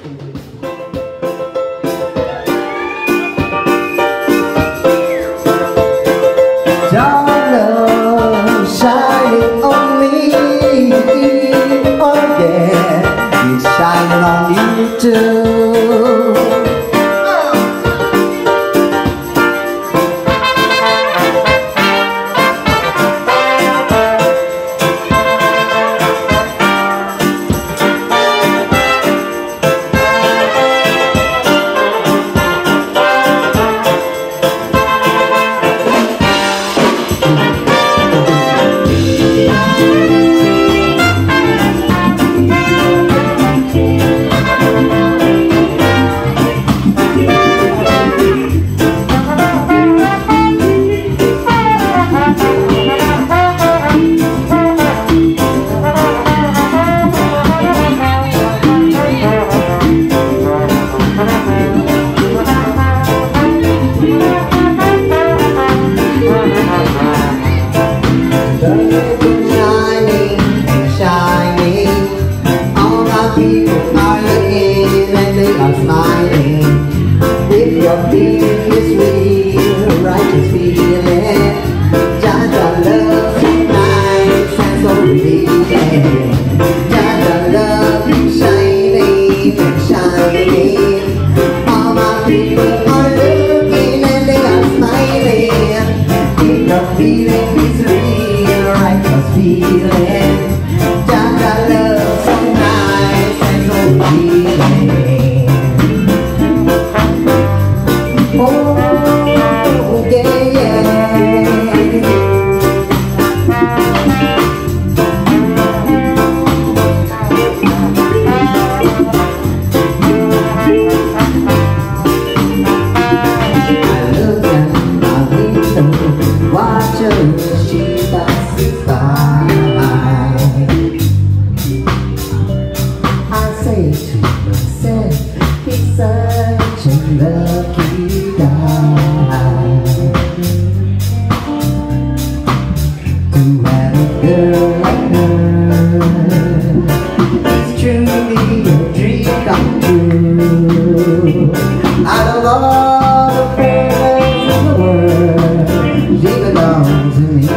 Shining on me, oh yeah, it's shining on you too. Your feeling is real, righteous feeling. Jah love is nice and so revealing. Jah love is shining and shining. All my people are looking and they are smiling. If your feeling is real, righteous feeling. Jah love so nice and so revealing. She passes by. I say to myself, he's such a lucky guy to have a girl like her. It's truly a dream come true. Out of all the girls in the world, she belongs to me.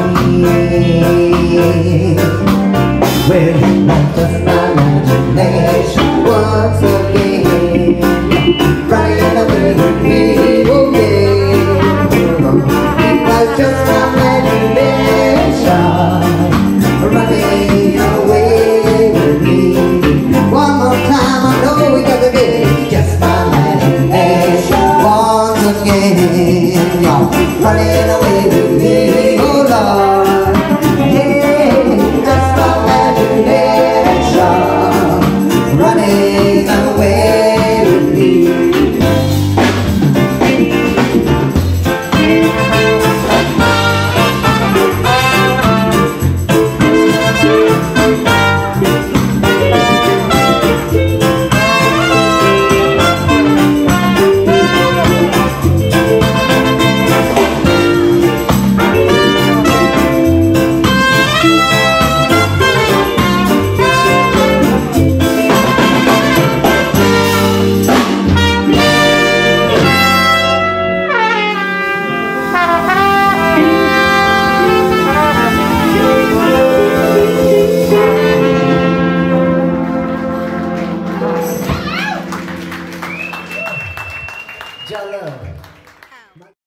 Well, not just my imagination once again, running away with me, oh yeah. It was just my imagination running away with me. One more time, I know we got to be just my imagination once again, y'all, running away with me, oh Lord. Yeah, just my imagination running away with me. Jah love.